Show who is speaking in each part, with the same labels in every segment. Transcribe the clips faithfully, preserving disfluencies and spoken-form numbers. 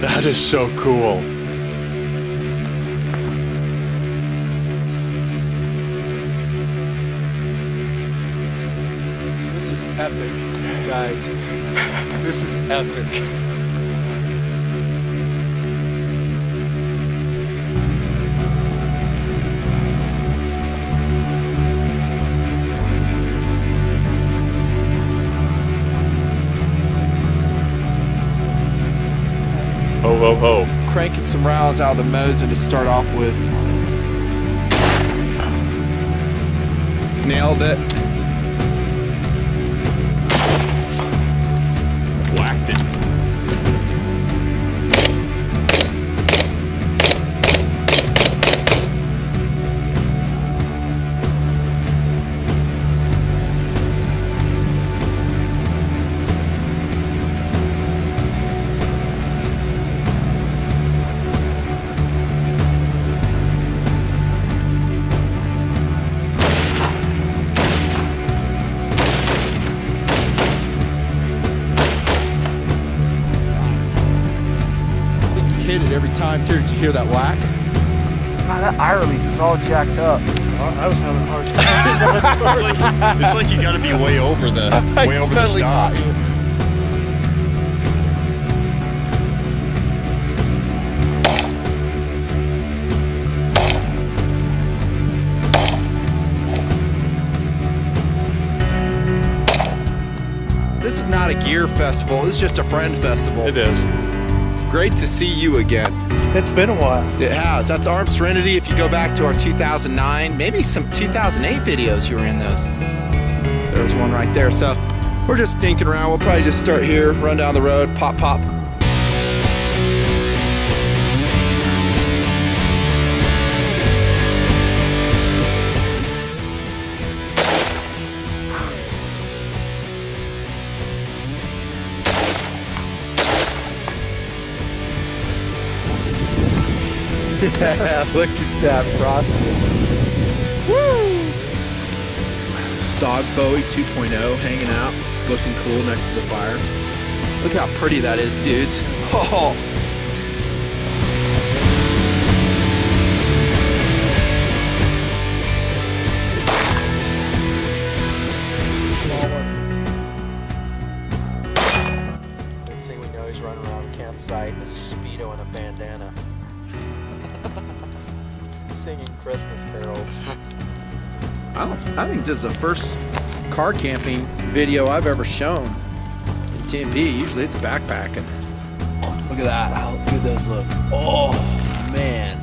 Speaker 1: That is so cool.
Speaker 2: This is epic, guys. This is epic.
Speaker 1: Ho, ho, ho.
Speaker 2: Cranking some rounds out of the Mosin to start off with. Nailed it.
Speaker 1: Whacked it.
Speaker 2: Hit it every time too. Did you hear that whack?
Speaker 3: God, that eye relief is all jacked up.
Speaker 4: I was having a hard time.
Speaker 1: It's like, it's like you gotta be way over the way over the
Speaker 2: totally
Speaker 1: stop.
Speaker 2: caught you. This is not a gear festival. This is just a friend festival.
Speaker 1: It is.
Speaker 2: Great to see you again.
Speaker 4: It's been a while.
Speaker 2: It has. That's Armed Serenity. If you go back to our two thousand nine, maybe some two thousand eight videos, you were in those. There's one right there. So we're just dinking around. We'll probably just start here, run down the road, pop, pop. Yeah, look at that frosting. Woo! Sog Bowie two point oh hanging out, looking cool next to the fire. Look how pretty that is, dudes. Oh!
Speaker 3: Next thing we know, he's running around the campsite in a Speedo and a bandana. Singing Christmas carols.
Speaker 2: I don't. I think this is the first car camping video I've ever shown in T M P. Usually it's backpacking. Look at that. How good those look. Oh man.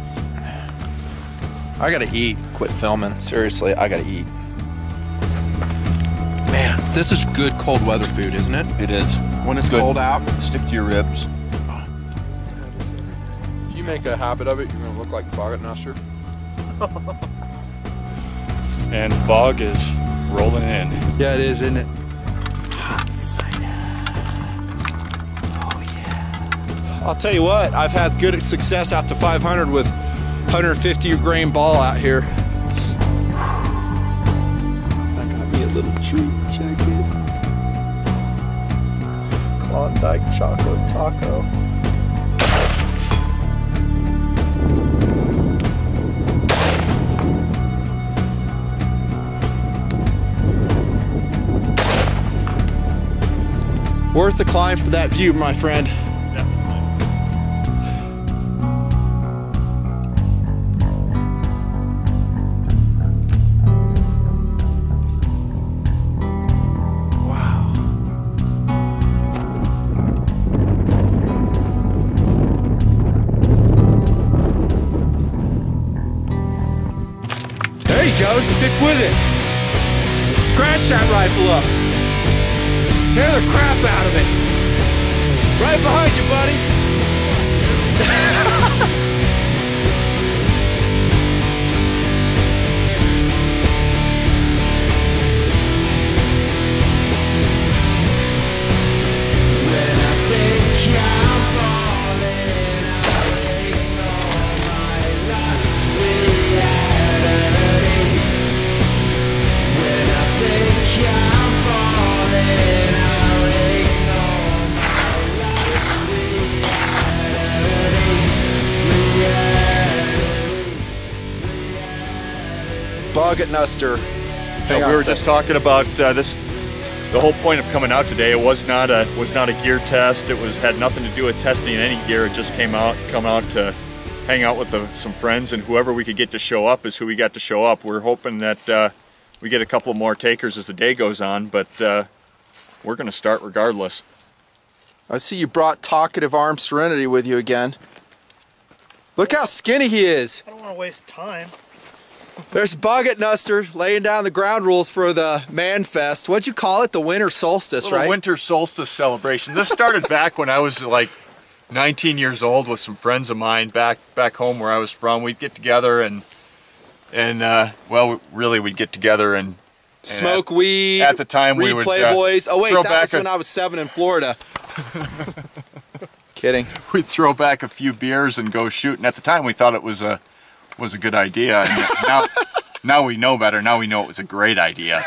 Speaker 2: I gotta eat. Quit filming. Seriously, I gotta eat. Man, this is good cold weather food, isn't it?
Speaker 1: It is.
Speaker 2: When it's
Speaker 1: Good.
Speaker 2: cold out,
Speaker 1: Stick to your ribs.
Speaker 2: if you make a habit of it, you're gonna look like Boggart Nusser.
Speaker 1: And fog is rolling in.
Speaker 2: Yeah, it is, isn't it? Hot cider. Oh yeah. I'll tell you what, I've had good success out to five hundred with one hundred fifty grain ball out here. I got me a little treat, check it. Klondike Choco Taco. Worth the climb for that view, my friend. Wow. There you go, stick with it. Scratch that rifle up. Tear the crap out of it. Right behind you, buddy. Bucket Nuster.
Speaker 1: You know, we were just talking about uh, this. The whole point of coming out today, it was not a was not a gear test. It was had nothing to do with testing any gear. It just came out come out to hang out with the, some friends, and whoever we could get to show up is who we got to show up. We're hoping that uh, we get a couple more takers as the day goes on, but uh, we're going to start regardless.
Speaker 2: I see you brought talkative Armed Serenity with you again. Look how skinny he is.
Speaker 4: I don't want to waste time.
Speaker 2: There's Bucket Nuster laying down the ground rules for the Man Fest. What'd you call it? The Winter Solstice,
Speaker 1: Little
Speaker 2: right?
Speaker 1: Winter Solstice celebration. This started back when I was like nineteen years old with some friends of mine back back home where I was from. We'd get together and and uh, well, really we'd get together and, and
Speaker 2: smoke
Speaker 1: at,
Speaker 2: weed.
Speaker 1: At the time,
Speaker 2: read
Speaker 1: we would
Speaker 2: Playboys.
Speaker 1: Uh,
Speaker 2: oh wait, that was
Speaker 1: a,
Speaker 2: when I was seven in Florida. Kidding.
Speaker 1: We'd throw back a few beers and go shooting. At the time, we thought it was a was a good idea. And now, now we know better. Now we know it was a great idea.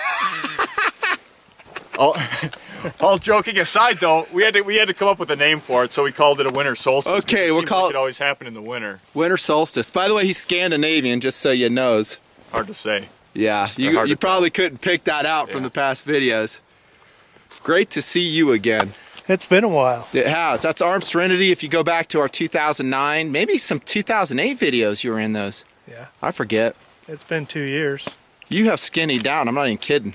Speaker 1: all, all joking aside, though, we had to we had to come up with a name for it, so we called it a winter solstice.
Speaker 2: Okay, we'll call
Speaker 1: like
Speaker 2: it.
Speaker 1: It always happened in the winter.
Speaker 2: Winter Solstice. By the way, he's Scandinavian, just so you knows.
Speaker 1: Hard to say.
Speaker 2: Yeah, you you probably
Speaker 1: tell.
Speaker 2: couldn't pick that out
Speaker 1: yeah.
Speaker 2: from the past videos. Great to see you again.
Speaker 4: It's been a while.
Speaker 2: It has. That's Armed Serenity. If you go back to our two thousand nine, maybe some two thousand eight videos, you were in those.
Speaker 4: Yeah.
Speaker 2: I forget.
Speaker 4: It's been two years.
Speaker 2: You have skinny down. I'm not even kidding.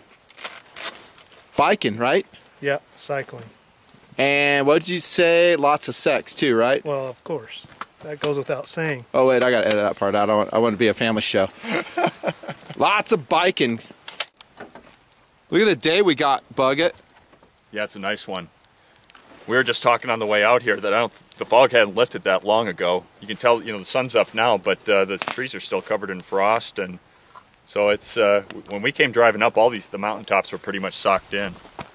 Speaker 2: Biking, right?
Speaker 4: Yeah, cycling.
Speaker 2: And what did you say? Lots of sex too, right?
Speaker 4: Well, of course. That goes without saying.
Speaker 2: Oh wait, I gotta edit that part out. I want, I want to be a family show. Lots of biking. Look at the day we got, Bucket.
Speaker 1: Yeah, it's a nice one. We were just talking on the way out here that I don't, the fog hadn't lifted that long ago. You can tell, you know, the sun's up now, but uh, the trees are still covered in frost, and so it's uh, when we came driving up, all these the mountaintops were pretty much socked in.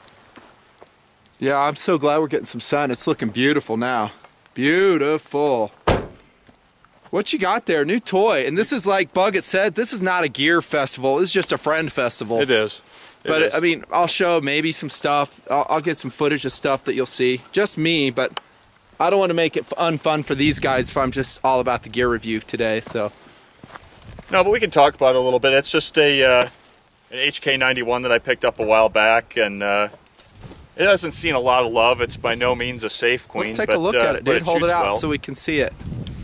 Speaker 2: Yeah, I'm so glad we're getting some sun. It's looking beautiful now. Beautiful. What you got there? New toy, and this is like Bucket said. This is not a gear festival. This is just a friend festival.
Speaker 1: It is. It
Speaker 2: But
Speaker 1: is.
Speaker 2: I mean, I'll show maybe some stuff. I'll, I'll get some footage of stuff that you'll see. Just me, but I don't want to make it unfun for these guys if I'm just all about the gear review today. So
Speaker 1: No, but we can talk about it a little bit. It's just a uh, an H K ninety-one that I picked up a while back, and uh, it hasn't seen a lot of love. It's by no means a safe queen.
Speaker 2: let's take
Speaker 1: but,
Speaker 2: a look
Speaker 1: uh,
Speaker 2: at it,
Speaker 1: but
Speaker 2: dude. Hold it
Speaker 1: shoots
Speaker 2: out
Speaker 1: well.
Speaker 2: so we can see it.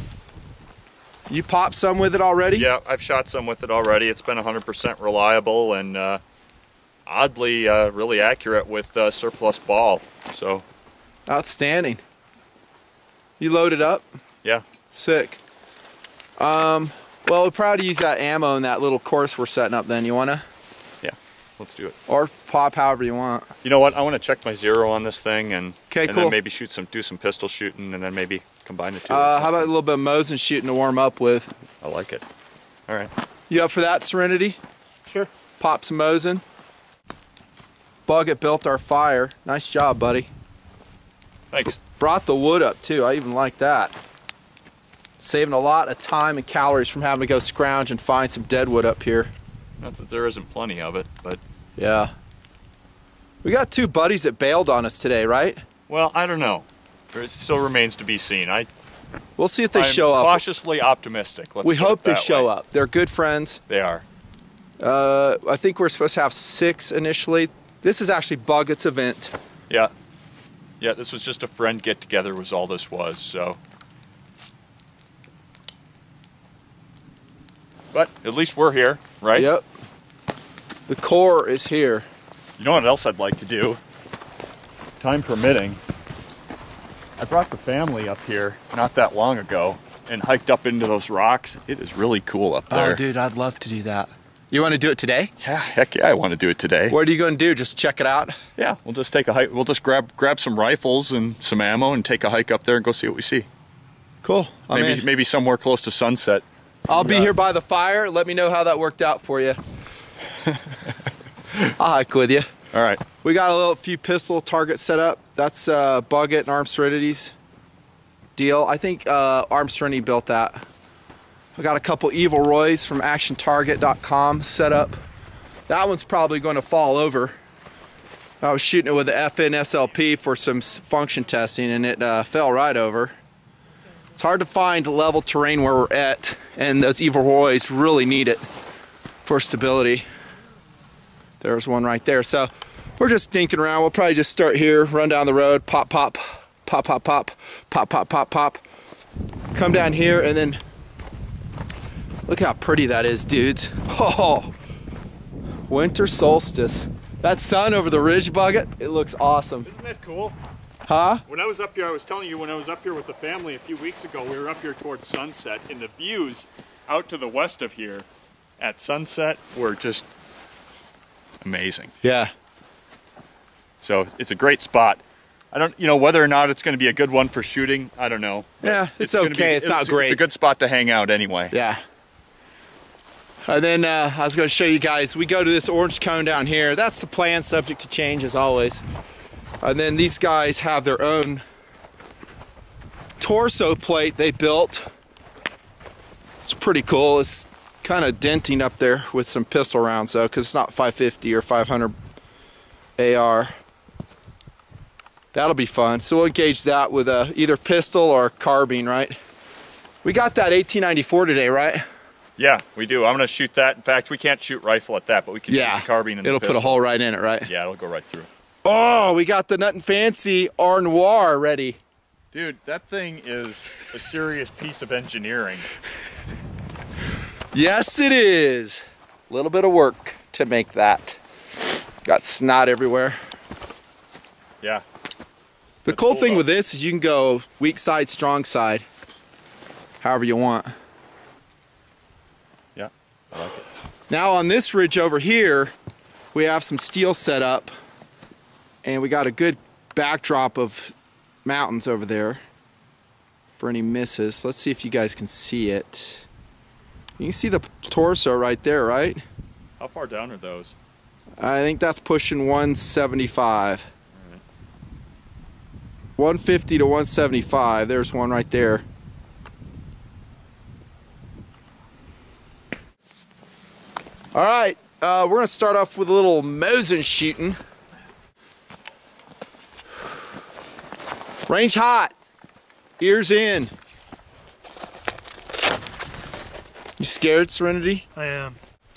Speaker 2: You popped some with it already?
Speaker 1: Yeah, I've shot some with it already. It's been one hundred percent reliable and uh, oddly uh, really accurate with uh, surplus ball. So
Speaker 2: Outstanding. You loaded up?
Speaker 1: yeah.
Speaker 2: Sick. Um, well, we'll probably use that ammo in that little course we're setting up then. You want to?
Speaker 1: Yeah, let's do it.
Speaker 2: Or pop however you want.
Speaker 1: You know what? I want to check my zero on this thing, and,
Speaker 2: Okay,
Speaker 1: and
Speaker 2: cool.
Speaker 1: then maybe shoot some, do some pistol shooting, and then maybe combine the two.
Speaker 2: Uh, how about a little bit of Mosin shooting to warm up with?
Speaker 1: I like it. All right.
Speaker 2: You up for that, Serenity?
Speaker 4: Sure.
Speaker 2: Pop some Mosin. Bucket built our fire. Nice job, buddy.
Speaker 1: Thanks.
Speaker 2: Brought the wood up too. I even like that. Saving a lot of time and calories from having to go scrounge and find some dead wood up here.
Speaker 1: Not that there isn't plenty of it, but
Speaker 2: Yeah. We got two buddies that bailed on us today, right?
Speaker 1: well, I don't know. There still remains to be seen. I
Speaker 2: We'll see if they
Speaker 1: I'm
Speaker 2: show up.
Speaker 1: cautiously optimistic. Let's
Speaker 2: We
Speaker 1: put it
Speaker 2: hope they
Speaker 1: that
Speaker 2: show
Speaker 1: way.
Speaker 2: up. They're good friends.
Speaker 1: They are.
Speaker 2: Uh, I think we're supposed to have six initially. This is actually Bucket's event.
Speaker 1: Yeah. Yeah, this was just a friend get-together was all this was, so. But at least we're here, right?
Speaker 2: Yep. The core is here.
Speaker 1: You know what else I'd like to do? Time permitting. I brought the family up here not that long ago and hiked up into those rocks. It is really cool up there.
Speaker 2: Oh, dude, I'd love to do that. You want to do it today?
Speaker 1: Yeah, heck yeah, I want to do it today.
Speaker 2: What are you going to do? Just check it out?
Speaker 1: Yeah, we'll just take a hike. We'll just grab grab some rifles and some ammo and take a hike up there and go see what we see.
Speaker 2: Cool. I'm
Speaker 1: Maybe
Speaker 2: in.
Speaker 1: maybe somewhere close to sunset.
Speaker 2: I'll be here by the fire. Let me know how that worked out for you. I'll hike with you.
Speaker 1: All right.
Speaker 2: We got a little few pistol targets set up. That's uh, Bucket and Armed Serenity's deal. I think uh, Armed Serenity built that. I got a couple Evil Roys from action target dot com set up. That one's probably going to fall over. I was shooting it with the F N S L P for some s- function testing, and it uh, fell right over. It's hard to find level terrain where we're at, and those Evil Roys really need it. for stability. There's one right there. So we're just dinking around. We'll probably just start here, run down the road, pop, pop, pop, pop, pop, pop, pop, pop, pop. Come down here and then look how pretty that is, dudes. Oh, winter solstice. That sun over the ridge bucket, it looks awesome.
Speaker 1: Isn't that cool?
Speaker 2: Huh?
Speaker 1: When I was up here, I was telling you, when I was up here with the family a few weeks ago, we were up here towards sunset, and the views out to the west of here at sunset were just amazing.
Speaker 2: Yeah.
Speaker 1: So it's a great spot. I don't, you know, whether or not it's going to be a good one for shooting, I don't know.
Speaker 2: Yeah, it's, it's
Speaker 1: okay.
Speaker 2: be, it's, it's not great.
Speaker 1: It's a good spot to hang out anyway.
Speaker 2: Yeah. And then uh, I was going to show you guys, we go to this orange cone down here. That's the plan, subject to change as always. And then these guys have their own torso plate they built. It's pretty cool. It's kind of denting up there with some pistol rounds though, because it's not five fifty or five hundred A R. That'll be fun. So we'll engage that with uh, either pistol or carbine, right? We got that eighteen ninety-four today, right?
Speaker 1: Yeah, we do. I'm going to shoot that. In fact, we can't shoot rifle at that, but we can
Speaker 2: yeah.
Speaker 1: shoot the carbine and
Speaker 2: it'll
Speaker 1: the
Speaker 2: put a hole right in it, right?
Speaker 1: Yeah, it'll go right through.
Speaker 2: Oh, we got the Nutnfancy R Noir ready.
Speaker 1: Dude, that thing is a serious piece of engineering.
Speaker 2: Yes, it is. A little bit of work to make that. Got snot everywhere.
Speaker 1: Yeah.
Speaker 2: The
Speaker 1: That's
Speaker 2: cool,
Speaker 1: cool
Speaker 2: thing
Speaker 1: though.
Speaker 2: with this is you can go weak side, strong side, however you want.
Speaker 1: Yeah, I like it.
Speaker 2: Now on this ridge over here, we have some steel set up, and we got a good backdrop of mountains over there for any misses. Let's see if you guys can see it. You can see the torso right there, right?
Speaker 1: How far down are those?
Speaker 2: I think that's pushing one seventy-five.
Speaker 1: All right.
Speaker 2: one fifty to one seventy-five. There's one right there. All right, uh, we're gonna start off with a little Mosin shooting. Range hot, ears in. You scared, Serenity?
Speaker 4: I am.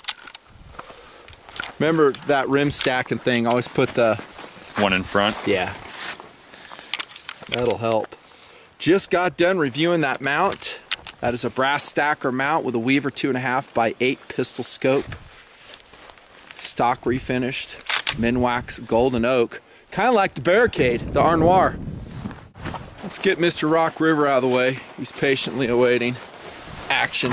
Speaker 2: Remember that rim stacking thing, always put the...
Speaker 1: One in front.
Speaker 2: Yeah. That'll help. Just got done reviewing that mount. That is a brass stacker mount with a Weaver two and a half by eight pistol scope. Stock refinished. Minwax golden oak. Kind of like the Barricade, the R Noir. Let's get Mister Rock River out of the way. He's patiently awaiting action.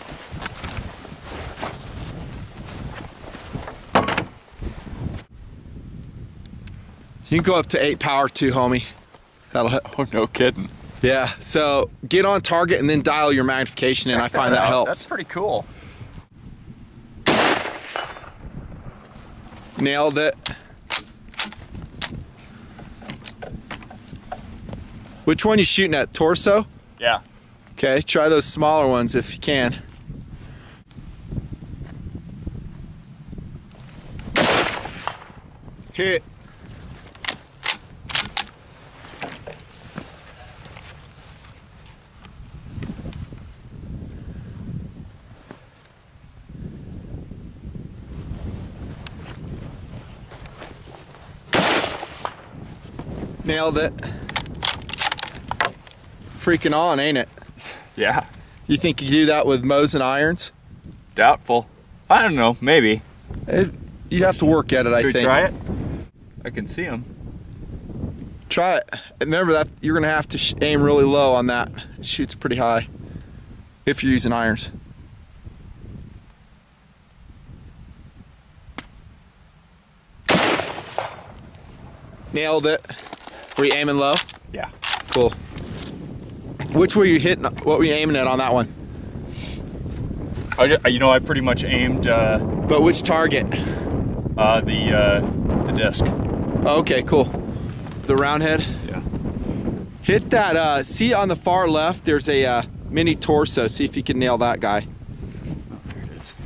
Speaker 2: You can go up to eight power too, homie. That'll help.
Speaker 1: Oh, no kidding.
Speaker 2: Yeah, so get on target and then dial your magnification in. I find that, that helps.
Speaker 1: That's pretty cool.
Speaker 2: Nailed it. Which one you shooting at? Torso?
Speaker 1: Yeah.
Speaker 2: Okay, try those smaller ones if you can. Hit. Nailed it. Freaking on, ain't it?
Speaker 1: Yeah.
Speaker 2: You think you do that with Mosin irons?
Speaker 1: Doubtful. I don't know. Maybe.
Speaker 2: It, you'd have to work at it, I
Speaker 1: Should we
Speaker 2: think.
Speaker 1: try it? I can see them.
Speaker 2: Try it. Remember that you're gonna have to sh aim really low on that. It shoots pretty high if you're using irons. Nailed it. Were you aiming low?
Speaker 1: Yeah.
Speaker 2: Cool. Which were you hitting? What were you aiming at on that one?
Speaker 1: I just, you know, I pretty much aimed uh,
Speaker 2: But which target?
Speaker 1: uh, the uh, the disc.
Speaker 2: Oh, okay, cool. The round head?
Speaker 1: Yeah.
Speaker 2: Hit that, uh, see on the far left, there's a uh, mini torso. See if you can nail that guy.
Speaker 1: There it is.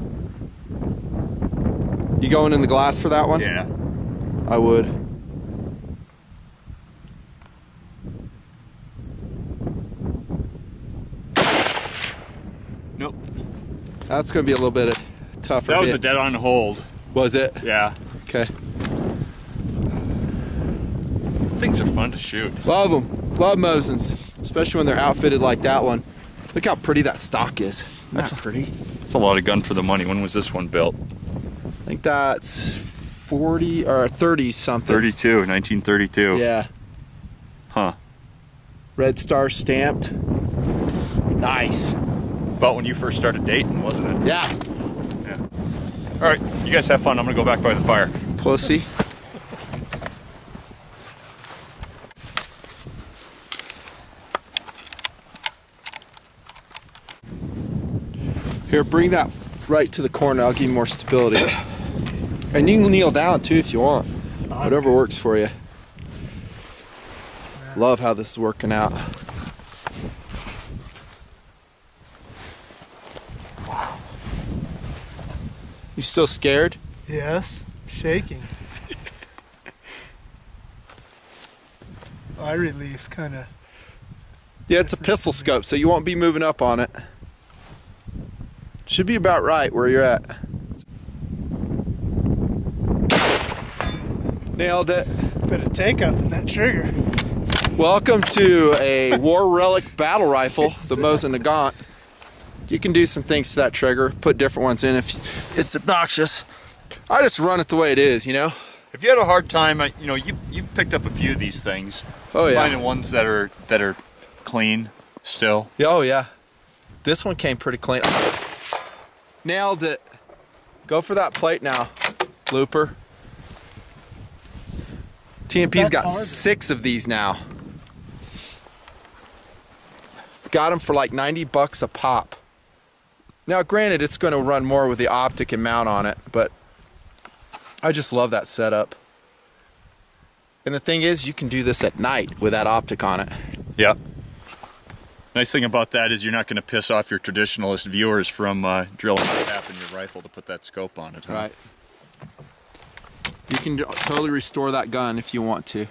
Speaker 2: You going in the glass for that one?
Speaker 1: Yeah.
Speaker 2: I would.
Speaker 1: Nope.
Speaker 2: That's gonna be a little bit tougher
Speaker 1: That was
Speaker 2: hit.
Speaker 1: a dead-on hold.
Speaker 2: Was it?
Speaker 1: Yeah.
Speaker 2: Okay.
Speaker 1: Things are fun to shoot.
Speaker 2: Love them. Love Mosins, especially when they're outfitted like that one. Look how pretty that stock is. Isn't
Speaker 1: That's
Speaker 2: that pretty?
Speaker 1: It's a lot of gun for the money. When was this one built?
Speaker 2: I think that's forty or thirty something.
Speaker 1: thirty-two, nineteen thirty-two.
Speaker 2: Yeah.
Speaker 1: Huh.
Speaker 2: Red Star stamped. Nice.
Speaker 1: About when you first started dating, wasn't it?
Speaker 2: Yeah.
Speaker 1: Yeah. All right, you guys have fun. I'm gonna go back by the fire.
Speaker 2: Pussy. Here, bring that right to the corner. I'll give you more stability. And you can kneel down too if you want. Whatever works for you. Love how this is working out. Wow. You still scared?
Speaker 4: Yes, shaking. Eye relief's kind of.
Speaker 2: Yeah, it's a pistol scope, so you won't be moving up on it. Should be about right where you're at. Nailed it.
Speaker 4: Bit of take up in that trigger.
Speaker 2: Welcome to a War Relic battle rifle, the Mosin Nagant. You can do some things to that trigger, put different ones in if it's obnoxious. I just run it the way it is, you know?
Speaker 1: If you had a hard time, you know, you, you've picked up a few of these things.
Speaker 2: Oh yeah.
Speaker 1: Finding ones that are, that are clean still.
Speaker 2: Yeah, oh yeah. This one came pretty clean. Nailed it. Go for that plate now, Looper. T M P's got six of these now. Got them for like ninety bucks a pop. Now, granted, it's going to run more with the optic and mount on it, but I just love that setup. And the thing is, you can do this at night with that optic on it.
Speaker 1: Yeah. Nice thing about that is you're not going to piss off your traditionalist viewers from uh, drilling a tap in your rifle to put that scope on it. Huh?
Speaker 2: Right. You can totally restore that gun if you want to.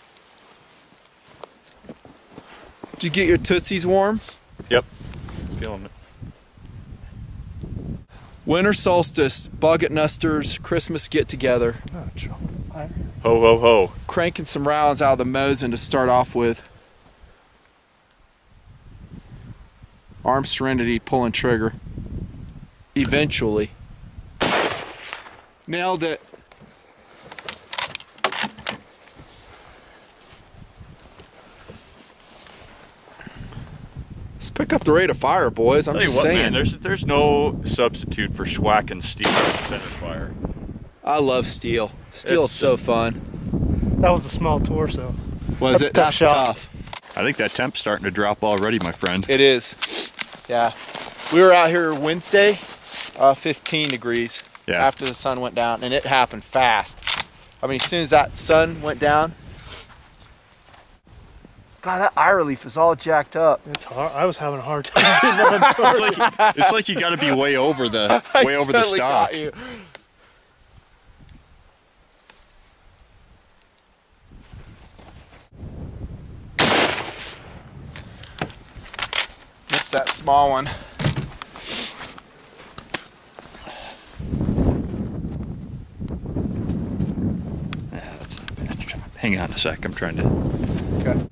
Speaker 2: Did you get your Tootsies warm?
Speaker 1: Yep. Feeling it.
Speaker 2: Winter solstice, bug at Nuster's, Christmas get together.
Speaker 4: Oh,
Speaker 1: Ho, ho, ho.
Speaker 2: Cranking some rounds out of the Mosin to start off with. Arm serenity, pulling trigger. Eventually. Nailed it. Let's pick up the rate of fire, boys. I'm
Speaker 1: Tell you
Speaker 2: just
Speaker 1: what,
Speaker 2: saying.
Speaker 1: man, there's, there's no substitute for schwacking steel in center fire.
Speaker 2: I love steel. Steel
Speaker 1: It's
Speaker 2: is so
Speaker 1: just-
Speaker 2: fun.
Speaker 4: That was the small torso.
Speaker 2: Was
Speaker 4: That's
Speaker 2: it?
Speaker 4: a tough
Speaker 2: That's
Speaker 4: shot.
Speaker 2: tough.
Speaker 1: I think that temp's starting to drop already, my friend.
Speaker 2: It is. Yeah. We were out here Wednesday, uh, fifteen degrees
Speaker 1: Yeah.
Speaker 2: after the sun went down, and it happened fast. I mean, as soon as that sun went down, God, that eye relief is all jacked up.
Speaker 4: It's hard. I was having a hard time.
Speaker 1: It's like, it's like you got to be way over the way over the
Speaker 2: Totally
Speaker 1: stock.
Speaker 2: got you. It's that small one.
Speaker 1: Yeah, that's not a bad shot. Hang on a sec. I'm trying to.
Speaker 2: Okay.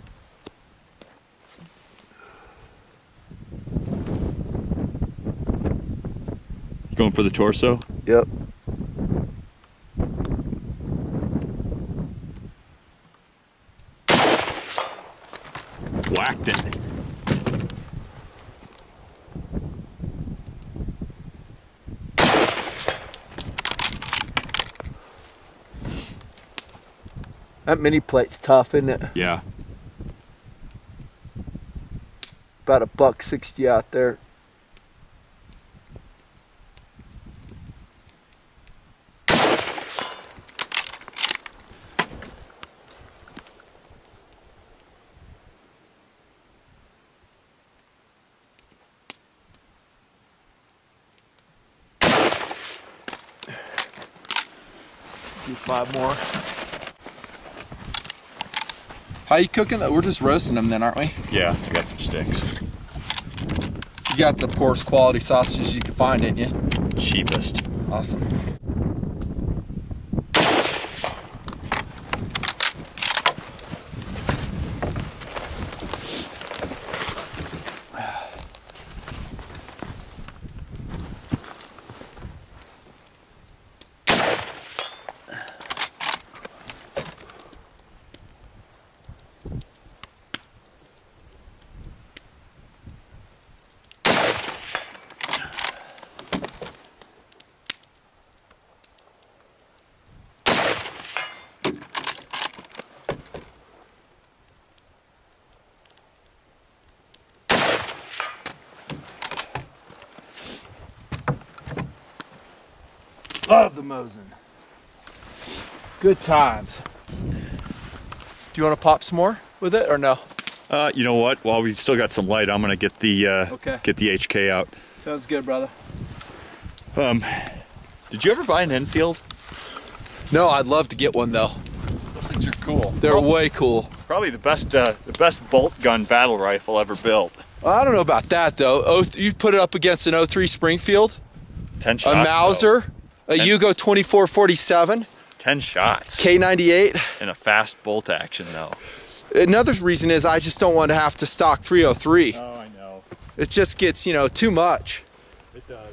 Speaker 1: Going for the torso.
Speaker 2: Yep.
Speaker 1: Whacked it.
Speaker 2: That mini plate's tough, isn't it?
Speaker 1: Yeah.
Speaker 2: About a buck sixty out there. Do five more. How you cooking that? We're just roasting them then, aren't we?
Speaker 1: Yeah, I got some sticks.
Speaker 2: You got the poorest quality sausages you can find, didn't you?
Speaker 1: cheapest.
Speaker 2: Awesome. Love the Mosin. Good times. Do you want to pop some more with it or no?
Speaker 1: Uh, you know what? While we still got some light, I'm gonna get the uh,
Speaker 2: Okay.
Speaker 1: get the H K out.
Speaker 2: Sounds good, brother.
Speaker 1: Um, did you ever buy an Enfield?
Speaker 2: No, I'd love to get one though.
Speaker 1: Those things are cool.
Speaker 2: They're
Speaker 1: Prob-
Speaker 2: way cool.
Speaker 1: Probably the best uh, the best bolt gun battle rifle ever built.
Speaker 2: Well, I don't know about that though. Oh, you put it up against an oh three Springfield,
Speaker 1: Ten shots.
Speaker 2: a Mauser,
Speaker 1: though.
Speaker 2: a
Speaker 1: Ten-
Speaker 2: Yugo twenty-four forty-seven,
Speaker 1: Ten shots.
Speaker 2: K ninety-eight.
Speaker 1: And a fast bolt action though.
Speaker 2: Another reason is I just don't want to have to stock three oh three.
Speaker 1: Oh, I know.
Speaker 2: It just gets, you know, too much.
Speaker 1: It does.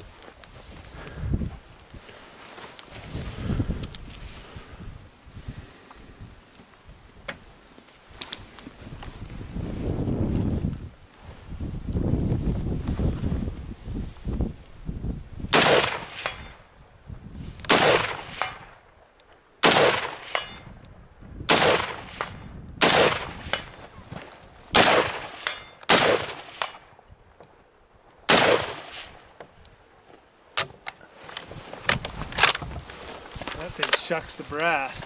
Speaker 4: That thing shucks the brass.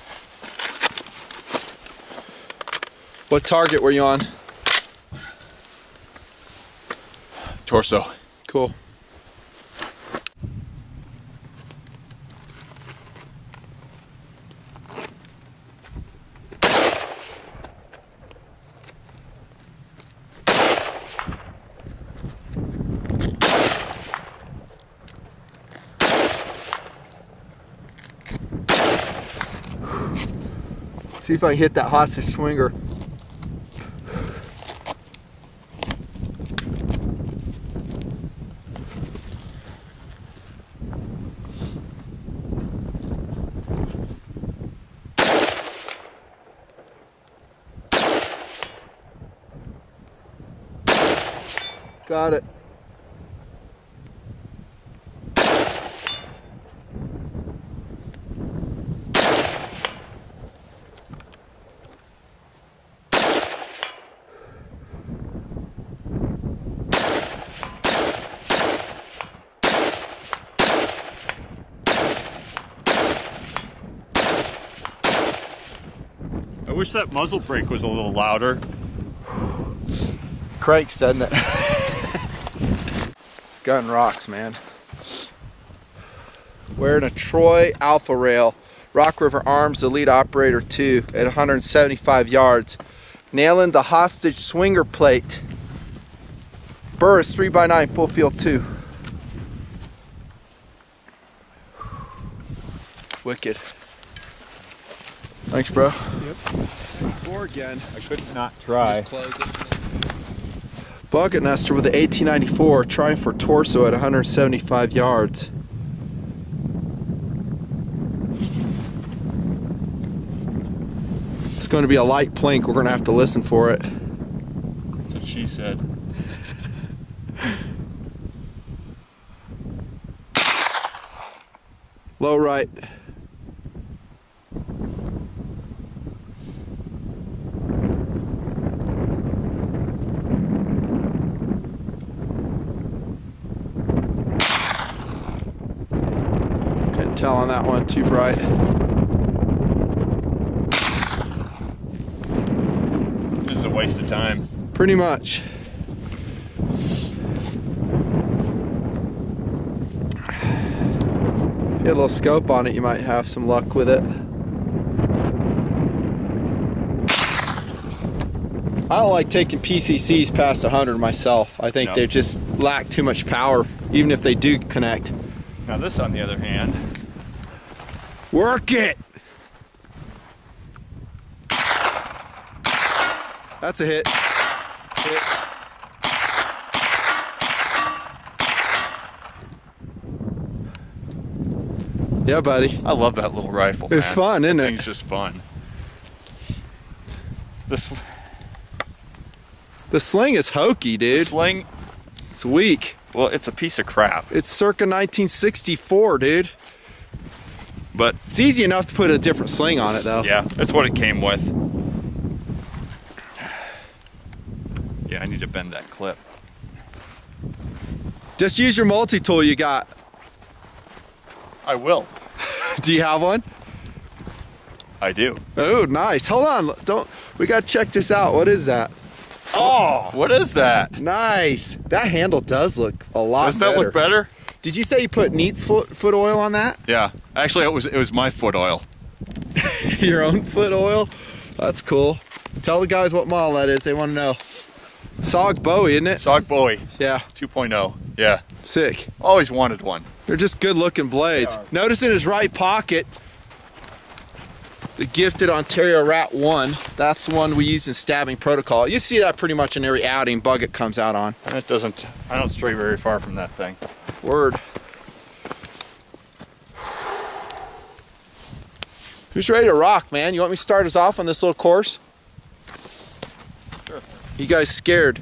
Speaker 2: What target were you on?
Speaker 1: Torso.
Speaker 2: Cool. See if I can hit that hostage swinger. Got it.
Speaker 1: I wish that muzzle brake was a little louder.
Speaker 2: Cranks, doesn't it? This gun rocks, man. Wearing a Troy Alpha Rail, Rock River Arms Elite Operator two at one hundred seventy-five yards. Nailing the hostage swinger plate. Burris three by nine full field two. Wicked. Thanks, bro.
Speaker 4: Yep.
Speaker 2: Four again.
Speaker 1: I could not try.
Speaker 2: Close it. Bucket nester with the eighteen ninety-four, trying for torso at one hundred seventy-five yards. It's going to be a light plink. We're going to have to listen for it.
Speaker 1: That's what she said.
Speaker 2: Low right. Couldn't tell on that one, too bright.
Speaker 1: This is a waste of time.
Speaker 2: Pretty much. If you had a little scope on it, you might have some luck with it. I don't like taking P C Cs past one hundred myself. I think
Speaker 1: No.
Speaker 2: they just lack too much power, even if they do connect.
Speaker 1: Now this, on the other hand,
Speaker 2: work it. That's a hit. Hit. Yeah, buddy.
Speaker 1: I love that little rifle.
Speaker 2: It's
Speaker 1: man.
Speaker 2: fun, isn't
Speaker 1: that
Speaker 2: it?
Speaker 1: Thing's just fun. This
Speaker 2: The sling is hokey, dude.
Speaker 1: sling,
Speaker 2: It's weak.
Speaker 1: well, it's a piece of crap.
Speaker 2: It's circa nineteen sixty-four, dude.
Speaker 1: But
Speaker 2: It's easy enough to put a different sling on it, though.
Speaker 1: yeah, that's what it came with. Yeah, I need to bend that clip.
Speaker 2: Just use your multi-tool you got.
Speaker 1: I will.
Speaker 2: Do you have one?
Speaker 1: I do.
Speaker 2: Oh, nice. Hold on. Don't. We gotta check this out. What is that? Oh,
Speaker 1: What is that?
Speaker 2: nice. That handle does look a lot
Speaker 1: Doesn't
Speaker 2: better.
Speaker 1: that look better?
Speaker 2: Did you say you put Neat's foot, foot oil on that?
Speaker 1: Yeah. Actually, it was it was my foot oil.
Speaker 2: Your own foot oil? That's cool. Tell the guys what model that is. They want to know. Sog Bowie, isn't it?
Speaker 1: Sog Bowie
Speaker 2: Yeah.
Speaker 1: two point oh. Yeah.
Speaker 2: Sick.
Speaker 1: Always wanted one.
Speaker 2: They're just good looking blades.
Speaker 1: They are.
Speaker 2: Notice in his right pocket, the gifted Ontario Rat one. That's the one we use in stabbing protocol. You see that pretty much in every outing bug it comes out on.
Speaker 1: And it doesn't, I don't stray very far from that thing.
Speaker 2: Word. Who's ready to rock, man? You want me to start us off on this little course?
Speaker 1: Sure.
Speaker 2: You guys scared?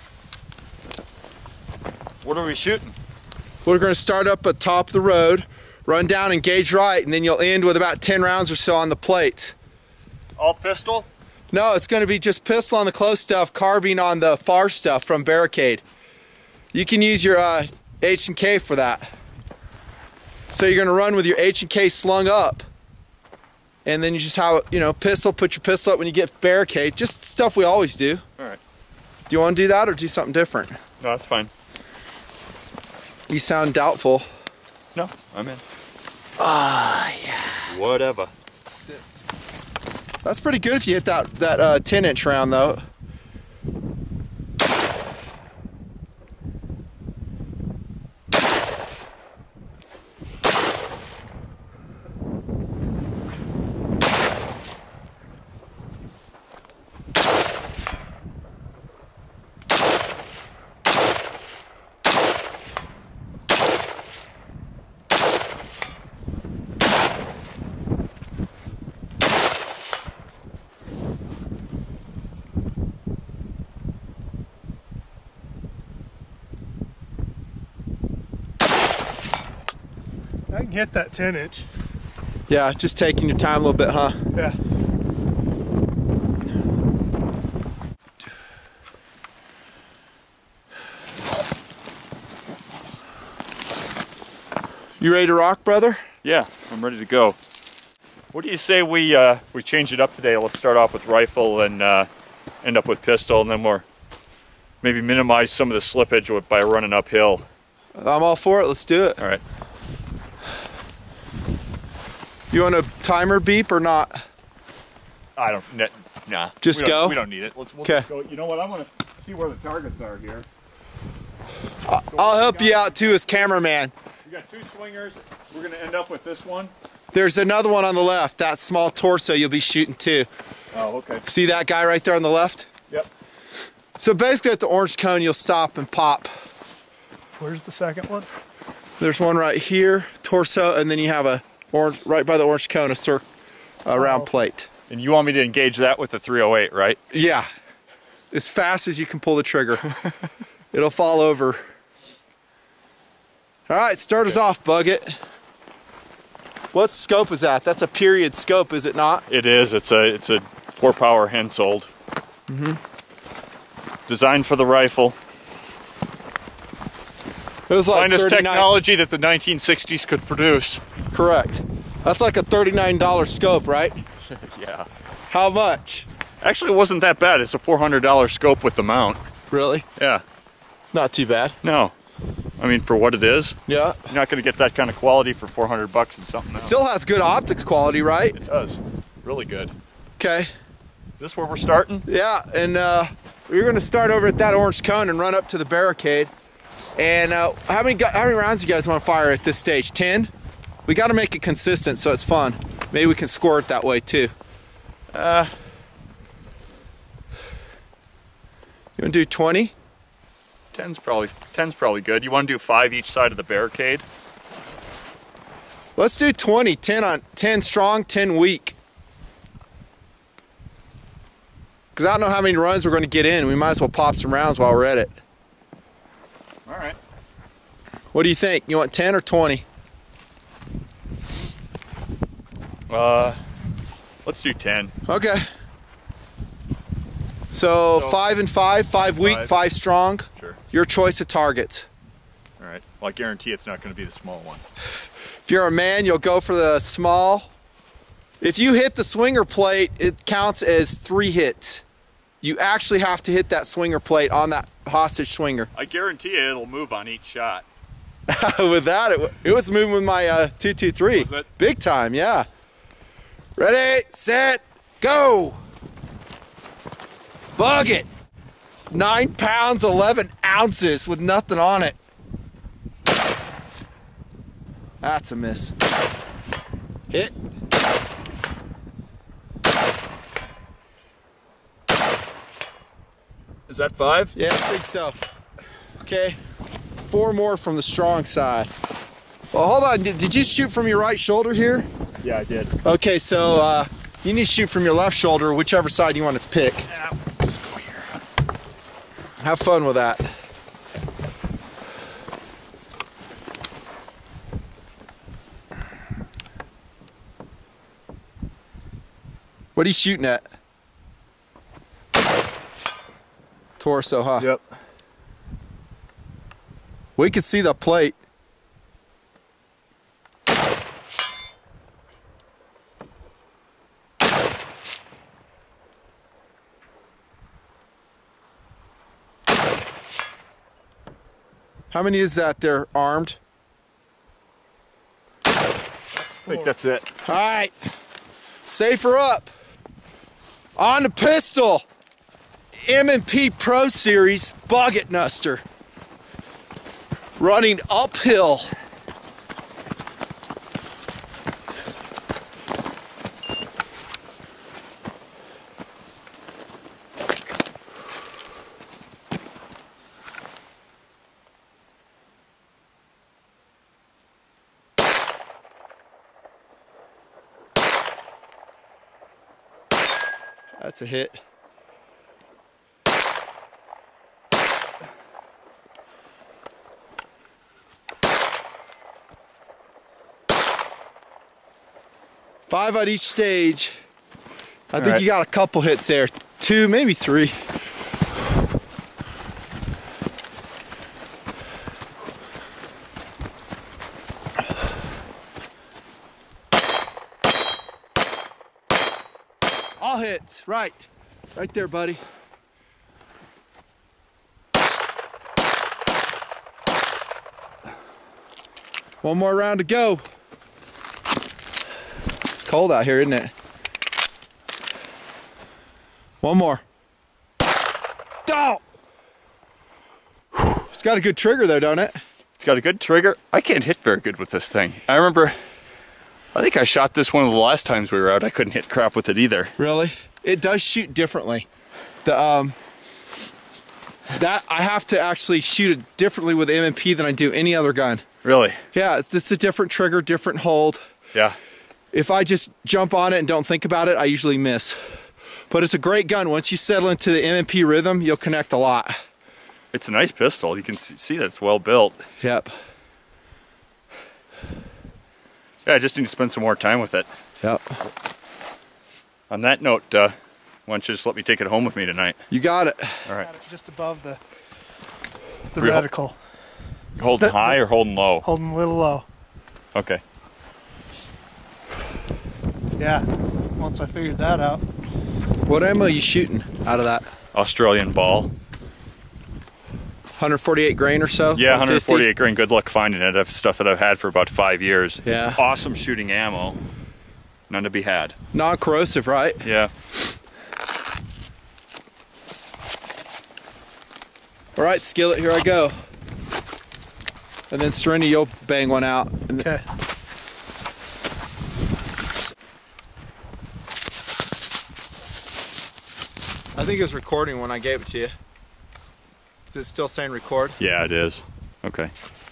Speaker 1: What are we shooting?
Speaker 2: We're going to start up at the top of the road, run down and gauge right, and then you'll end with about ten rounds or so on the plates.
Speaker 1: All pistol?
Speaker 2: No, it's going to be just pistol on the close stuff, carbine on the far stuff from Barricade. You can use your uh, H and K for that. So you're going to run with your H and K slung up. And then you just have, you know, pistol, put your pistol up when you get Barricade. Just stuff we always do.
Speaker 1: All right.
Speaker 2: Do you want to do that or do something different?
Speaker 1: No, that's fine.
Speaker 2: You sound doubtful.
Speaker 1: No, I'm in.
Speaker 2: Ah, yeah.
Speaker 1: Whatever.
Speaker 2: That's pretty good if you hit that, that uh, ten inch round, though.
Speaker 4: I can hit that ten inch.
Speaker 2: Yeah, just taking your time a little bit, huh?
Speaker 4: Yeah.
Speaker 2: You ready to rock, brother?
Speaker 1: Yeah, I'm ready to go. What do you say we uh, we change it up today? Let's start off with rifle and uh, end up with pistol, and then we'll maybe minimize some of the slippage with, by running uphill.
Speaker 2: I'm all for it. Let's do it.
Speaker 1: All right.
Speaker 2: You want a timer beep or not?
Speaker 1: I don't. Nah.
Speaker 2: Just
Speaker 1: we don't,
Speaker 2: go?
Speaker 1: We don't need it. Let's we'll
Speaker 2: 'Kay.
Speaker 1: just go. You know what? I want to see where the targets are here.
Speaker 2: I'll help you out too as cameraman.
Speaker 1: We got two swingers. We're going to end up with this one.
Speaker 2: There's another one on the left. That small torso you'll be shooting too.
Speaker 1: Oh, okay.
Speaker 2: See that guy right there on the left?
Speaker 1: Yep.
Speaker 2: So basically at the orange cone you'll stop and pop.
Speaker 4: Where's the second one?
Speaker 2: There's one right here, torso, and then you have a orange right by the orange cone, a circ, a round
Speaker 4: Oh.
Speaker 2: plate.
Speaker 1: And you want me to engage that with the three oh eight, right?
Speaker 2: Yeah, as fast as you can pull the trigger. It'll fall over. All right, start us off, Bug It. What scope is that? That's a period scope, is it not?
Speaker 1: It is. It's a it's a four power Hensoldt.
Speaker 2: Mm-hmm.
Speaker 1: Designed for the rifle.
Speaker 2: It was like
Speaker 1: Finest
Speaker 2: thirty-nine.
Speaker 1: technology that the nineteen sixties could produce.
Speaker 2: Correct. That's like a thirty-nine dollar scope, right?
Speaker 1: Yeah.
Speaker 2: How much?
Speaker 1: Actually, it wasn't that bad. It's a four hundred dollar scope with the mount.
Speaker 2: Really?
Speaker 1: Yeah.
Speaker 2: Not too bad.
Speaker 1: No. I mean, for what it is,
Speaker 2: Yeah.
Speaker 1: you're not going to get that kind of quality for four hundred bucks and something else.
Speaker 2: Still has good optics quality, right?
Speaker 1: It does. Really good.
Speaker 2: Okay.
Speaker 1: Is this where we're starting?
Speaker 2: Yeah, and uh, we're going to start over at that orange cone and run up to the barricade. And uh, how many gu- how many rounds you guys want to fire at this stage? ten? We got to make it consistent so it's fun. Maybe we can score it that way too.
Speaker 1: Uh,
Speaker 2: You want to do twenty?
Speaker 1: ten's probably ten's probably good. You want to do five each side of the barricade?
Speaker 2: Let's do twenty. ten on ten strong, ten weak. Because I don't know how many runs we're going to get in. We might as well pop some rounds while we're at it.
Speaker 1: All right.
Speaker 2: What do you think? You want ten or twenty?
Speaker 1: Uh, let's do ten.
Speaker 2: Okay. So,
Speaker 1: So,
Speaker 2: five and five, five weak,
Speaker 1: five.
Speaker 2: five strong.
Speaker 1: Sure.
Speaker 2: Your choice of targets.
Speaker 1: All right. Well, I guarantee it's not going to be the small one.
Speaker 2: If you're a man, you'll go for the small. If you hit the swinger plate, it counts as three hits. You actually have to hit that swinger plate on that hostage swinger.
Speaker 1: I guarantee you it'll move on each shot.
Speaker 2: With that, it, it was moving with my uh, two two three.
Speaker 1: Was it?
Speaker 2: Big time, yeah. Ready, set, go. Bug it. Nine pounds, eleven ounces with nothing on it. That's a miss. Hit.
Speaker 1: Is that five?
Speaker 2: Yeah, I think so. Okay, four more from the strong side. Well, hold on, did, did you shoot from your right shoulder here?
Speaker 1: Yeah, I did.
Speaker 2: Okay, so uh, you need to shoot from your left shoulder, whichever side you want to pick.
Speaker 1: Yeah, just go here.
Speaker 2: Have fun with that. What are you shooting at? Torso, huh?
Speaker 1: Yep.
Speaker 2: We can see the plate. How many is that there armed?
Speaker 1: I think that's it.
Speaker 2: All right, safer up. On the pistol, M and P Pro Series Bucket Nuster. Running uphill. That's a hit. Five on each stage. I think
Speaker 1: right.
Speaker 2: you got a couple hits there. Two, maybe three. All hits, right. Right there, buddy. One more round to go. It's cold out here, isn't it? One more. Oh! It's got a good trigger though, don't it?
Speaker 1: It's got a good trigger. I can't hit very good with this thing. I remember, I think I shot this one of the last times we were out. I couldn't hit crap with it either.
Speaker 2: Really? It does shoot differently. The um, that I have to actually shoot it differently with M and P than I do any other gun.
Speaker 1: Really?
Speaker 2: Yeah, it's just a different trigger, different hold.
Speaker 1: Yeah.
Speaker 2: If I just jump on it and don't think about it, I usually miss. But it's a great gun. Once you settle into the M and P rhythm, you'll connect a lot.
Speaker 1: It's a nice pistol. You can see that it's well built.
Speaker 2: Yep.
Speaker 1: Yeah, I just need to spend some more time with it.
Speaker 2: Yep.
Speaker 1: On that note, uh, why don't you just let me take it home with me tonight?
Speaker 2: You got it.
Speaker 1: All right.
Speaker 4: Got it just above the the
Speaker 1: Real-
Speaker 4: reticle,
Speaker 1: Holding
Speaker 4: The-
Speaker 1: high or holding low?
Speaker 4: holding a little low.
Speaker 1: Okay.
Speaker 4: Yeah. Once I figured that out.
Speaker 2: What ammo are you shooting out of that?
Speaker 1: Australian ball.
Speaker 2: one forty-eight grain or so?
Speaker 1: Yeah,
Speaker 2: one fifty?
Speaker 1: one forty-eight grain. Good luck finding it. I've stuff that I've had for about five years.
Speaker 2: Yeah.
Speaker 1: Awesome shooting ammo. None to be had.
Speaker 2: Non-corrosive, right?
Speaker 1: Yeah.
Speaker 2: All right, skillet, here I go. And then Serenity, you'll bang one out.
Speaker 4: Okay.
Speaker 2: I think it was recording when I gave it to you. Is it still saying record?
Speaker 1: Yeah, it is. Okay.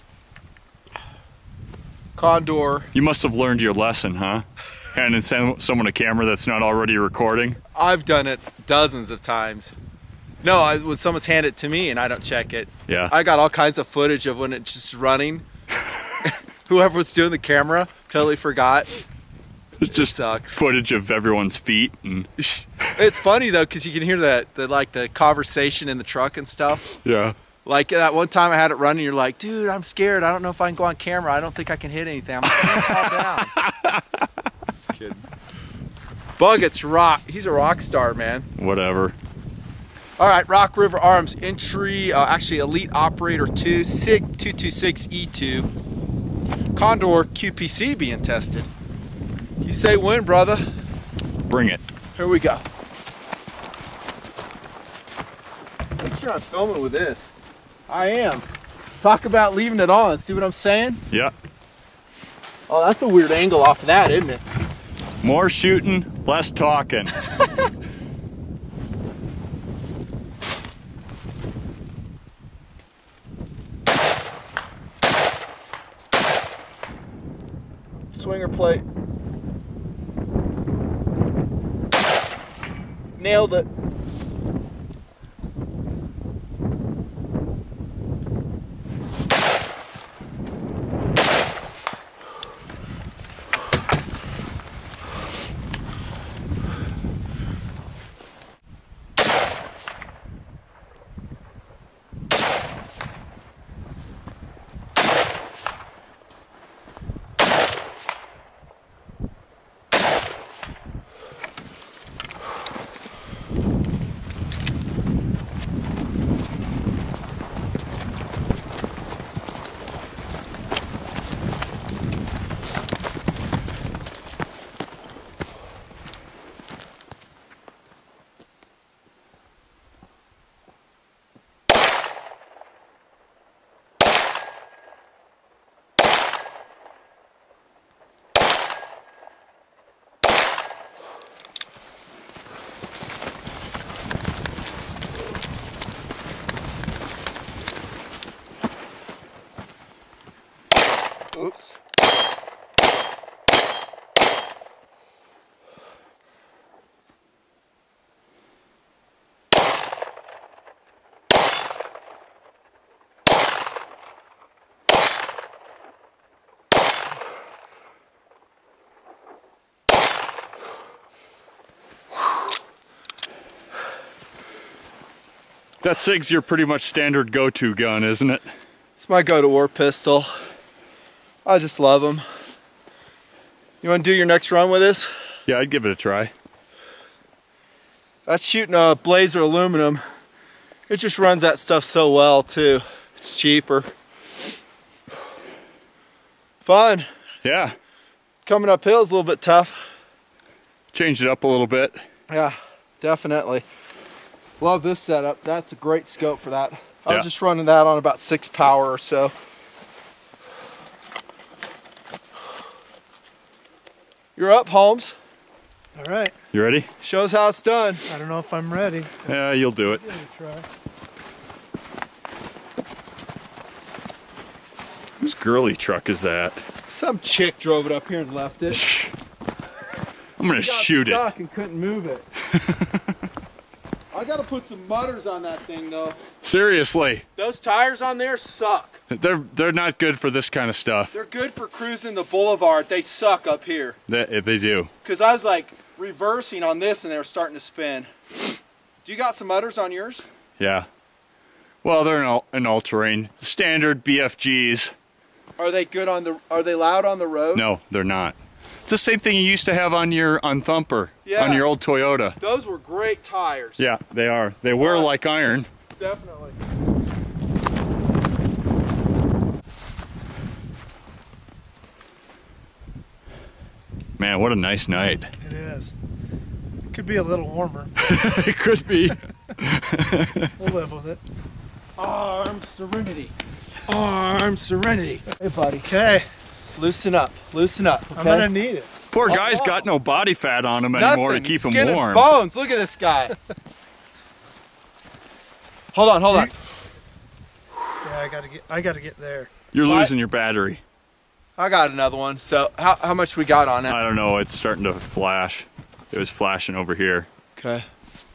Speaker 2: Condor.
Speaker 1: You must have learned your lesson, huh? Handing someone a camera that's not already recording.
Speaker 2: I've done it dozens of times. No, I, when someone's handed it to me and I don't check it.
Speaker 1: Yeah.
Speaker 2: I got all kinds of footage of when it's just running. Whoever was doing the camera totally forgot.
Speaker 1: It's just
Speaker 2: sucks.
Speaker 1: Footage of everyone's feet. And
Speaker 2: it's funny though, because you can hear that, the like the conversation in the truck and stuff.
Speaker 1: yeah.
Speaker 2: Like that one time I had it running, you're like, dude, I'm scared. I don't know if I can go on camera. I don't think I can hit anything. I'm like, calm down. Just kidding. Buggett's rock. He's a rock star, man.
Speaker 1: Whatever.
Speaker 2: All right, Rock River Arms entry, uh, actually Elite Operator two, S I G two two six E two, Condor Q P C being tested. You say when, brother?
Speaker 1: Bring it.
Speaker 2: Here we go. Make sure I'm filming with this. I am. Talk about leaving it on. See what I'm saying?
Speaker 1: Yeah.
Speaker 2: Oh, that's a weird angle off of that, isn't it?
Speaker 1: More shooting, less talking.
Speaker 2: Swinger plate. Nailed it. Oops.
Speaker 1: That S I G's your pretty much standard go-to gun, isn't it?
Speaker 2: It's my go-to-war pistol. I just love them. You want to do your next run with this?
Speaker 1: Yeah, I'd give it a try.
Speaker 2: That's shooting a Blazer aluminum. It just runs that stuff so well too. It's cheaper. Fun.
Speaker 1: Yeah.
Speaker 2: Coming uphill is a little bit tough.
Speaker 1: Change it up a little bit.
Speaker 2: Yeah, definitely. Love this setup. That's a great scope for that. I
Speaker 1: Yeah.
Speaker 2: was just running that on about six power or so. You're up, Holmes.
Speaker 4: All right.
Speaker 1: You ready?
Speaker 2: Show us how it's done.
Speaker 4: I don't know if I'm ready.
Speaker 1: Yeah, you'll do it.
Speaker 4: Give it a try.
Speaker 1: Whose girly truck is that?
Speaker 2: Some chick drove it up here and left it.
Speaker 1: I'm gonna
Speaker 2: Got
Speaker 1: shoot it.
Speaker 2: stuck and couldn't move it. I gotta put some mutters on that thing though.
Speaker 1: Seriously,
Speaker 2: Those tires on there suck.
Speaker 1: they're they're not good for this kind of stuff.
Speaker 2: They're good for cruising the boulevard. They suck up here.
Speaker 1: They, they do.
Speaker 2: Cause I was like reversing on this and they were starting to spin. Do you got some mutters on yours?
Speaker 1: Yeah. Well, they're an all, an all-terrain standard B F Gs.
Speaker 2: Are they good on the? Are they loud on the road?
Speaker 1: No, they're not. It's the same thing you used to have on your on Thumper,
Speaker 2: Yeah.
Speaker 1: on your old Toyota.
Speaker 2: Those were great tires.
Speaker 1: Yeah, they are. They wear
Speaker 2: Uh,
Speaker 1: like iron.
Speaker 2: Definitely.
Speaker 1: Man, what a nice night.
Speaker 4: It is. It could be a little warmer.
Speaker 1: It could be.
Speaker 4: We'll live with it.
Speaker 2: Arm serenity. Arm serenity. Hey, buddy.
Speaker 4: Okay.
Speaker 2: Loosen up. Loosen up. Okay?
Speaker 4: I'm gonna need it.
Speaker 1: Poor
Speaker 2: Oh,
Speaker 1: guy's
Speaker 2: wow.
Speaker 1: got no body fat on him anymore
Speaker 2: Nothing.
Speaker 1: to keep
Speaker 2: Skin
Speaker 1: him warm.
Speaker 2: and bones. Look at this guy. Hold on, hold on.
Speaker 4: Yeah, I gotta get. I gotta get there.
Speaker 1: You're
Speaker 2: What?
Speaker 1: losing your battery.
Speaker 2: I got another one. So how how much we got on it?
Speaker 1: I don't know, it's starting to flash. It was flashing over here.
Speaker 2: Okay.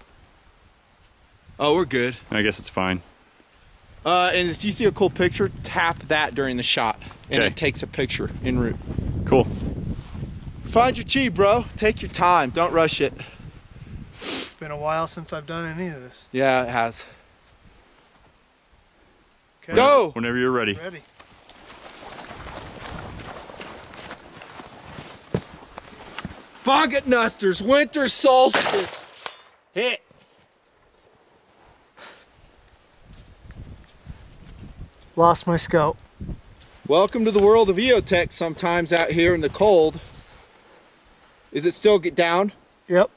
Speaker 2: Oh, we're good.
Speaker 1: I guess it's fine.
Speaker 2: Uh, and if you see a cool picture, tap that during the shot, and
Speaker 1: Okay.
Speaker 2: it takes a picture en route.
Speaker 1: Cool.
Speaker 2: Find your chi, bro. Take your time. Don't rush it.
Speaker 4: It's been a while since I've done any of this.
Speaker 2: Yeah, it has.
Speaker 4: Okay.
Speaker 2: Go!
Speaker 1: Whenever you're ready.
Speaker 4: Ready.
Speaker 2: Bonnet Nusters, winter solstice. Hit.
Speaker 4: Lost my scope.
Speaker 2: Welcome to the world of EOTech sometimes out here in the cold. Is it still get down?
Speaker 4: Yep.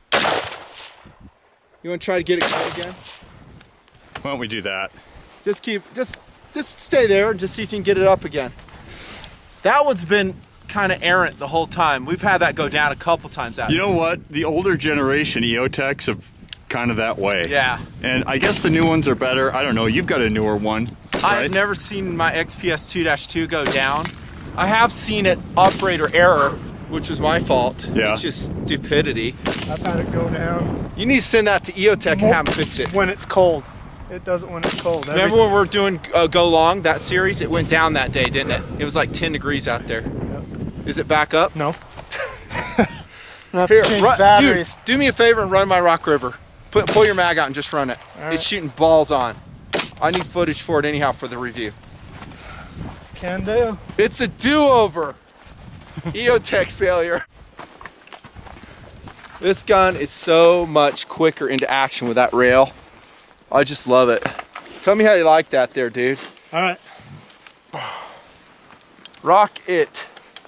Speaker 2: You want to try to get it going again?
Speaker 1: Why don't we do that?
Speaker 2: Just keep, just, just stay there and just see if you can get it up again. That one's been kind of errant the whole time. We've had that go down a couple times out
Speaker 1: You
Speaker 2: here.
Speaker 1: know what? The older generation EOTechs have kind of that way.
Speaker 2: Yeah.
Speaker 1: And I guess the new ones are better. I don't know. You've got a newer one.
Speaker 2: I've
Speaker 1: right?
Speaker 2: never seen my X P S two dash two go down. I have seen it operator error, which was my fault.
Speaker 1: Yeah.
Speaker 2: It's just stupidity.
Speaker 4: I've had it go down
Speaker 2: You need to send that to EOTech and have them fix it.
Speaker 4: when it's cold. It doesn't when it's cold. Every-
Speaker 2: Remember when we were doing uh, Go Long, that series? It went down that day, didn't it? It was like ten degrees out there.
Speaker 4: Yep.
Speaker 2: Is it back up?
Speaker 4: No. Have
Speaker 2: Here,
Speaker 4: to change
Speaker 2: run, dude,
Speaker 4: batteries.
Speaker 2: do me a favor and run my Rock River. Put, pull your mag out and just run it.
Speaker 4: All right.
Speaker 2: It's shooting balls on. I need footage for it anyhow for the review.
Speaker 4: Can do.
Speaker 2: It's a do-over. EOTech failure. This gun is so much quicker into action with that rail. I just love it. Tell me how you like that there, dude.
Speaker 4: All right.
Speaker 2: Rock it.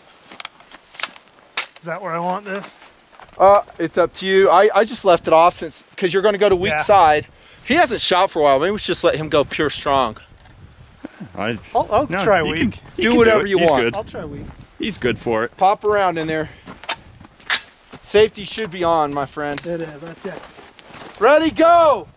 Speaker 4: Is that where I want this?
Speaker 2: Uh, it's up to you. I, I just left it off since, because you're going to go to weak
Speaker 4: Yeah.
Speaker 2: side. He hasn't shot for a while. Maybe we should just let him go pure strong.
Speaker 1: I,
Speaker 4: I'll, I'll
Speaker 1: no,
Speaker 4: try
Speaker 1: you
Speaker 4: weak.
Speaker 1: can- you
Speaker 2: Do
Speaker 1: can
Speaker 2: whatever
Speaker 1: it.
Speaker 2: you
Speaker 1: He's
Speaker 2: want.
Speaker 1: Good.
Speaker 4: I'll try weak.
Speaker 1: He's good for it.
Speaker 2: Pop around in there. Safety should be on, my friend.
Speaker 4: It is. I checked.
Speaker 2: Ready, go!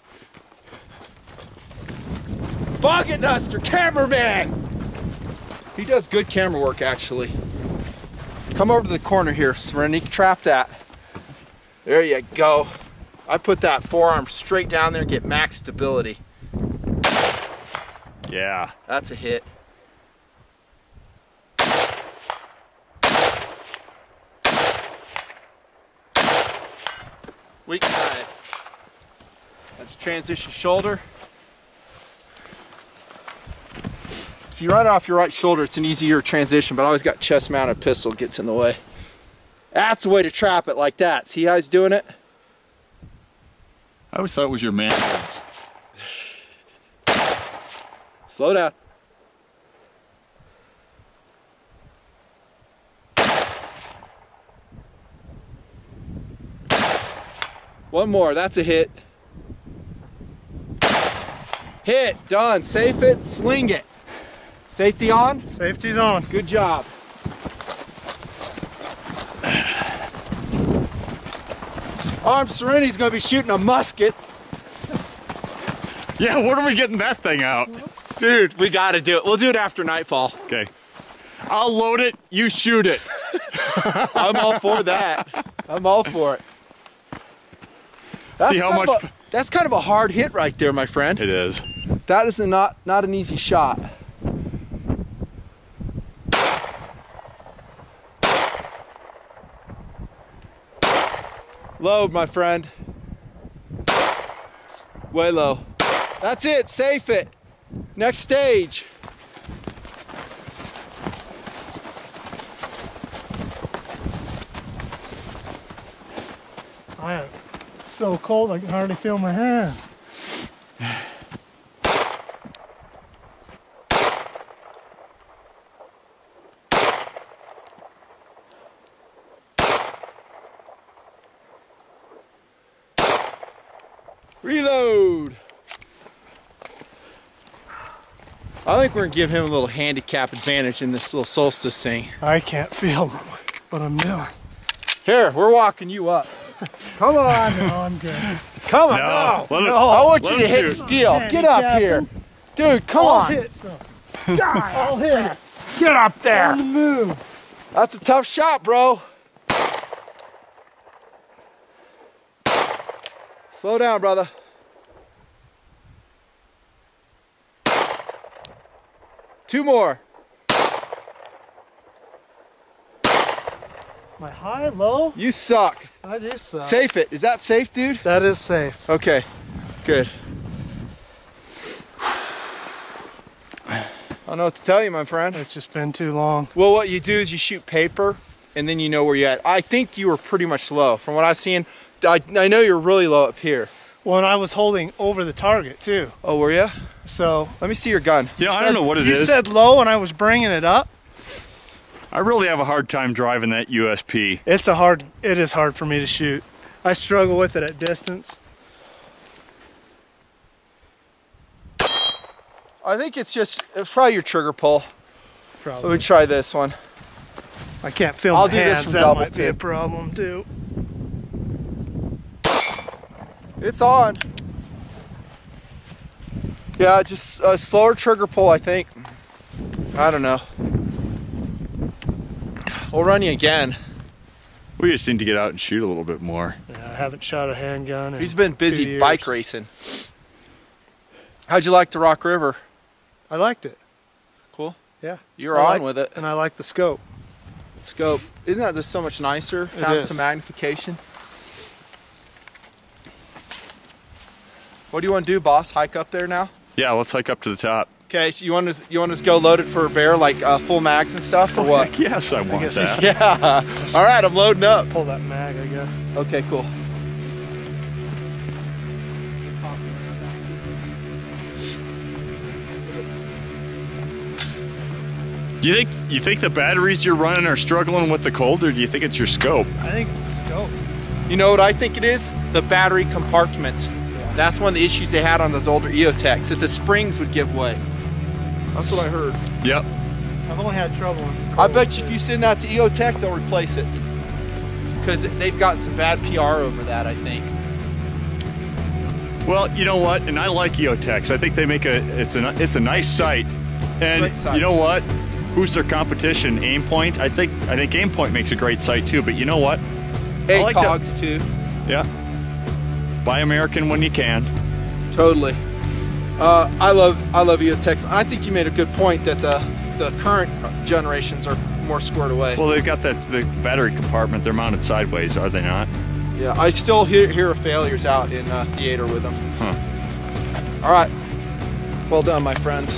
Speaker 2: Bonnet Nuster, cameraman! He does good camera work, actually. Come over to the corner here, Serenity. Trap that. There you go. I put that forearm straight down there and get max stability.
Speaker 1: Yeah.
Speaker 2: That's a hit. Weak side. That's transition shoulder. If you run off your right shoulder, it's an easier transition, but I always got chest mounted pistol gets in the way. That's the way to trap it like that. See how he's doing it?
Speaker 1: I always thought it was your man words.
Speaker 2: Slow down. One more, that's a hit. Hit, done. Safe it, sling it. Safety on?
Speaker 4: Safety's on.
Speaker 2: Good job. Armed Serenity's gonna be shooting a musket.
Speaker 1: Yeah, when are we getting that thing out?
Speaker 2: Dude, we gotta do it. We'll do it after nightfall.
Speaker 1: Okay. I'll load it, you shoot it.
Speaker 2: I'm all for that. I'm all for it. That's
Speaker 1: See how
Speaker 2: kind of
Speaker 1: much-
Speaker 2: a- that's kind of a hard hit right there, my friend.
Speaker 1: It is.
Speaker 2: That is a not, not an easy shot. Load, my friend. Way low. That's it, safe it. Next stage.
Speaker 4: I am so cold I can hardly feel my hand.
Speaker 2: Reload. I think we're gonna give him a little handicap advantage in this little Solstice thing.
Speaker 4: I can't feel what I'm doing.
Speaker 2: Here, we're walking you up. Come on.
Speaker 4: No, I'm good.
Speaker 2: Come on.
Speaker 1: No,
Speaker 2: No.
Speaker 1: let him-
Speaker 2: no. I want
Speaker 1: let
Speaker 2: you to
Speaker 1: him
Speaker 2: hit
Speaker 1: shoot.
Speaker 2: steel. Get up here. Dude, come
Speaker 4: I'll
Speaker 2: on.
Speaker 4: hit some. God, I'll hit it. Get up there. On the move.
Speaker 2: That's a tough shot, bro. Slow down, brother. Two more.
Speaker 4: My high, low?
Speaker 2: You suck.
Speaker 4: I do suck.
Speaker 2: Safe it. Is that safe, dude?
Speaker 4: That is safe.
Speaker 2: Okay, good. I don't know what to tell you, my friend.
Speaker 4: It's just been too long.
Speaker 2: Well, what you do is you shoot paper, and then you know where you're at. I think you were pretty much low. From what I've seen, I, I know you're really low up here.
Speaker 4: Well, and I was holding over the target, too.
Speaker 2: Oh, were you?
Speaker 4: So...
Speaker 2: Let me see your gun.
Speaker 1: You know, I don't know what it
Speaker 4: you
Speaker 1: is.
Speaker 4: said low, and I was bringing it up.
Speaker 1: I really have a hard time driving that U S P.
Speaker 4: It's a hard... It is hard for me to shoot. I struggle with it at distance.
Speaker 2: I think it's just, it's probably your trigger pull.
Speaker 4: Probably.
Speaker 2: Let me try this one.
Speaker 4: I can't feel
Speaker 2: I'll
Speaker 4: my
Speaker 2: do this
Speaker 4: hands.
Speaker 2: from
Speaker 4: That
Speaker 2: double,
Speaker 4: might be
Speaker 2: too.
Speaker 4: a problem, too.
Speaker 2: It's on. Yeah, just a slower trigger pull, I think. I don't know. We'll run you again.
Speaker 1: We just need to get out and shoot a little bit more.
Speaker 4: Yeah, I haven't shot a handgun in
Speaker 2: He's been
Speaker 4: two
Speaker 2: busy
Speaker 4: years.
Speaker 2: bike racing. How'd you like the Rock River?
Speaker 4: I liked it.
Speaker 2: Cool.
Speaker 4: Yeah.
Speaker 2: You're
Speaker 4: I
Speaker 2: on
Speaker 4: like-
Speaker 2: with it.
Speaker 4: And I like the scope.
Speaker 2: Scope. Isn't that just so much nicer?
Speaker 4: It
Speaker 2: Have
Speaker 4: is.
Speaker 2: some magnification. What do you want to do, boss? Hike up there now?
Speaker 1: Yeah, let's hike up to the top.
Speaker 2: Okay, so you want to you want us to go loaded for a bear, like uh, full mags and stuff, or what?
Speaker 1: Heck yes, I want
Speaker 4: guess
Speaker 1: that.
Speaker 2: Yeah. All right, I'm loading up.
Speaker 4: Pull that mag, I guess.
Speaker 2: Okay, cool.
Speaker 1: Do you think you think the batteries you're running are struggling with the cold, or do you think it's your scope?
Speaker 4: I think it's the scope.
Speaker 2: You know what I think it is? The battery compartment. That's one of the issues they had on those older E O Techs, that the springs would give way. That's what I heard.
Speaker 1: Yep.
Speaker 4: I've only had trouble in this
Speaker 2: I
Speaker 4: cold,
Speaker 2: bet you
Speaker 4: too.
Speaker 2: if you send that to E O Tech, they'll replace it. Because they've gotten some bad P R over that, I think.
Speaker 1: Well, you know what? And I like E O Techs. I think they make a it's a it's a nice site. And
Speaker 2: Great site.
Speaker 1: you know what? Who's their competition? Aimpoint. I think I think Aimpoint makes a great site too. But you know what?
Speaker 2: Hey,
Speaker 1: like to-
Speaker 2: Cogs too.
Speaker 1: Yeah. Buy American when you can.
Speaker 2: Totally. Uh, I love I love E O Techs. I think you made a good point that the the current generations are more squared away.
Speaker 1: Well, they've got that the battery compartment. They're mounted sideways, are they not?
Speaker 2: Yeah, I still hear, hear of failures out in uh, theater with them.
Speaker 1: Huh.
Speaker 2: All right. Well done, my friends.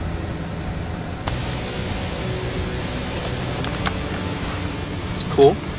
Speaker 2: Cool.